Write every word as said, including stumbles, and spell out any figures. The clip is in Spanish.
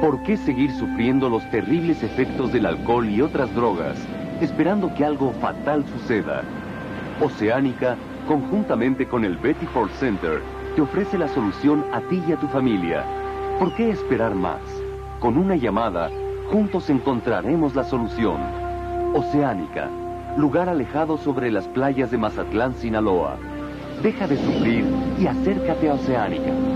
¿Por qué seguir sufriendo los terribles efectos del alcohol y otras drogas, esperando que algo fatal suceda? Oceánica, conjuntamente con el Betty Ford Center, te ofrece la solución a ti y a tu familia. ¿Por qué esperar más? Con una llamada, juntos encontraremos la solución. Oceánica, lugar alejado sobre las playas de Mazatlán, Sinaloa. Deja de sufrir y acércate a Oceánica.